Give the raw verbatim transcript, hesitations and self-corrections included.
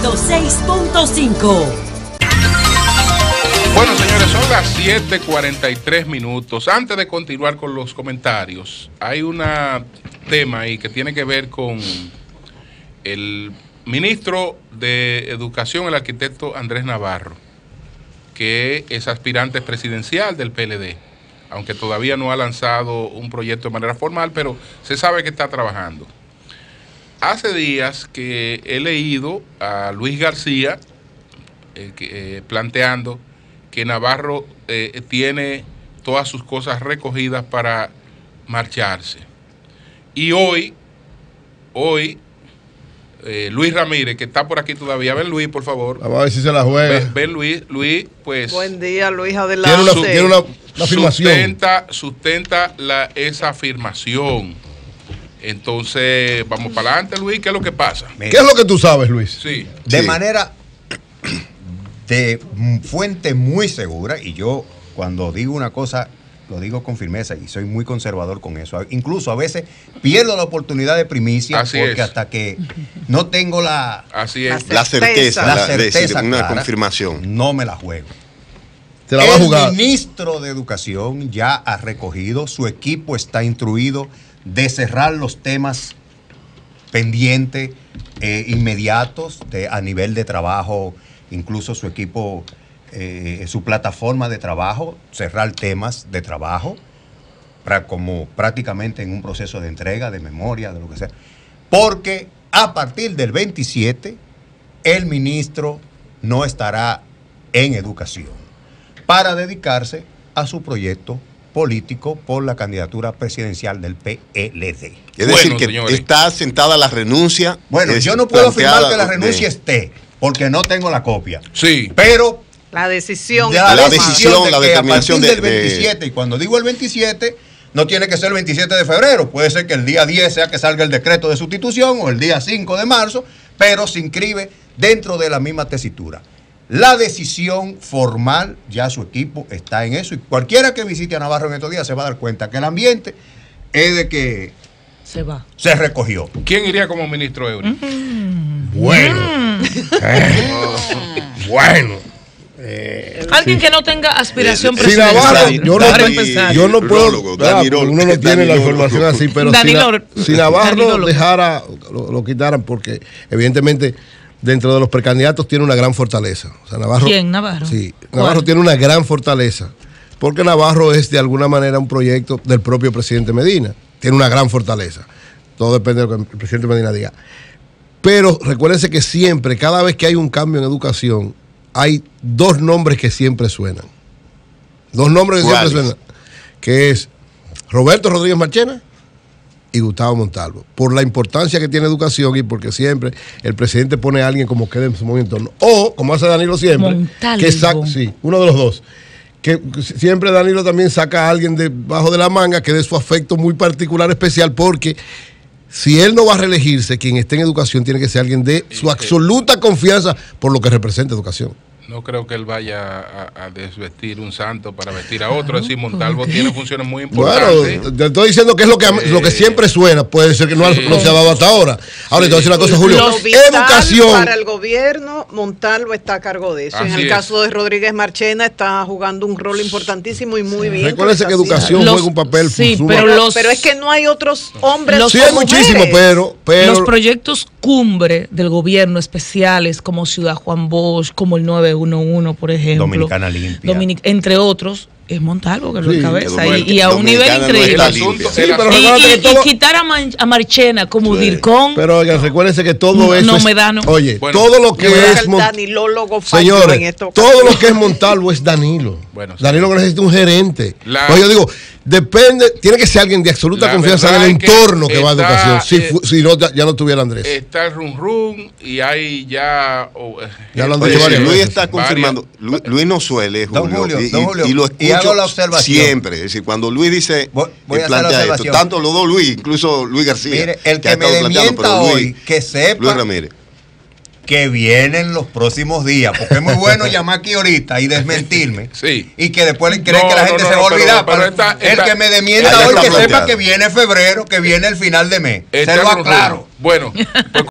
ciento seis punto cinco. Bueno, señores, son las siete cuarenta y tres minutos. Antes de continuar con los comentarios, hay un tema ahí que tiene que ver con el ministro de Educación, el arquitecto Andrés Navarro, que es aspirante presidencial del P L D, aunque todavía no ha lanzado un proyecto de manera formal, pero se sabe que está trabajando. Hace días que he leído a Luis García eh, que, eh, planteando que Navarro eh, tiene todas sus cosas recogidas para marcharse. Y hoy, hoy, eh, Luis Ramírez, que está por aquí todavía, ven Luis, por favor. Vamos a ver si se la juega. Ven, ven Luis, Luis, pues... Buen día, Luis, adelante. Tiene una, tiene una, una afirmación. Sustenta, sustenta la, esa afirmación. Entonces, vamos para adelante, Luis, ¿qué es lo que pasa? ¿Qué es lo que tú sabes, Luis? Sí. De sí. manera de fuente muy segura, y yo cuando digo una cosa lo digo con firmeza y soy muy conservador con eso. Incluso a veces pierdo la oportunidad de primicia. Así porque es. Hasta que no tengo la, Así es. la certeza, la la, certeza de decir una clara, confirmación. No me la juego. Te la va a jugar. El ministro de Educación ya ha recogido, su equipo está instruido de cerrar los temas pendientes, eh, inmediatos, de, a nivel de trabajo, incluso su equipo, eh, su plataforma de trabajo, cerrar temas de trabajo, para, como prácticamente en un proceso de entrega, de memoria, de lo que sea. Porque a partir del veintisiete, el ministro no estará en educación para dedicarse a su proyecto político por la candidatura presidencial del P L D. Es decir, bueno, que señores, está sentada la renuncia. Bueno, yo no puedo afirmar que la renuncia de... esté, porque no tengo la copia. Sí. Pero la decisión, la, la decisión, de la que determinación a partir de, del veintisiete, de... y cuando digo el veintisiete, no tiene que ser el veintisiete de febrero, puede ser que el día diez sea que salga el decreto de sustitución o el día cinco de marzo, pero se inscribe dentro de la misma tesitura. La decisión formal, ya su equipo está en eso, y cualquiera que visite a Navarro en estos días se va a dar cuenta que el ambiente es de que se va. Se recogió. ¿Quién iría como ministro Eury? Mm. Bueno. Mm. Eh. Bueno. Eh, Alguien sí. que no tenga aspiración si Navarro, yo, no, empezar. yo no puedo, Danilo, uno no tiene la información así, pero Danilo, si, si Navarro Danilo, dejara, lo, lo quitaran, porque evidentemente dentro de los precandidatos tiene una gran fortaleza. O sea, Navarro, ¿Quién? Navarro. Sí, Navarro ¿Cuál? tiene una gran fortaleza, porque Navarro es de alguna manera un proyecto del propio presidente Medina. Tiene una gran fortaleza. Todo depende de lo que el presidente Medina diga. Pero recuérdense que siempre, cada vez que hay un cambio en educación, hay dos nombres que siempre suenan. Dos nombres que siempre suenan. Que es Roberto Rodríguez Marchena y Gustavo Montalvo. Por la importancia que tiene educación y porque siempre el presidente pone a alguien como quede en su momento. O, como hace Danilo siempre, Montalvo. que saca, sí, uno de los dos. Que siempre Danilo también saca a alguien debajo de la manga que dé su afecto muy particular, especial, porque si él no va a reelegirse, quien esté en educación tiene que ser alguien de su absoluta confianza por lo que representa educación. No creo que él vaya a, a desvestir un santo para vestir a otro. Es decir, Montalvo tiene funciones muy importantes. Bueno, te estoy diciendo que es lo que, eh, lo que siempre suena. Puede ser que no, sí. no se ha dado hasta ahora. Ahora, sí. te voy a decir una cosa, Julio. Educación. Para el gobierno, Montalvo está a cargo de eso. Así en el es. caso de Rodríguez Marchena, está jugando un rol importantísimo y muy bien. Recuérdense que educación los, juega un papel sí, pero, los, pero es que no hay otros hombres. Sí, hay muchísimo, pero, pero. Los proyectos cumbre del gobierno especiales, como Ciudad Juan Bosch, como el nueve uno uno, por ejemplo. Dominicana Limpia. Dominic, entre otros, es Montalvo que lo sí, encabeza. Y, y a un nivel increíble. No asunto, sí, pero y, y, todo, y quitar a, Man, a Marchena como sí. Dircón. Pero oigan, recuérdense que todo no, eso no es, me da, no. Oye, bueno, todo lo que es señores, en todo lo que es Montalvo es Danilo. Bueno, sí. Danilo necesita un gerente. La, pues yo digo, depende, tiene que ser alguien de absoluta confianza en el entorno que, que va a educación. Si, eh, si no, ya, ya no tuviera Andrés. Está el rum rum y hay ya. Oh, ya lo han dicho varias Luis está confirmando. Luis, Luis no suele, Julio, don Julio, y, don Julio, y lo escucho y hago la observación. Siempre. Es decir, cuando Luis dice, voy, voy a plantea esto, tanto los dos Luis, incluso Luis García. Mire, el que, que me desmienta hoy, que sepa Luis Ramírez. que vienen los próximos días, porque es muy bueno llamar aquí ahorita y desmentirme, sí. y que después creen no, que la no, gente no, se va a olvidar. Pero, pero esta, el esta, que me desmienta hoy, que sepa que viene febrero, que viene el final de mes. Se lo aclaro. Bueno, pues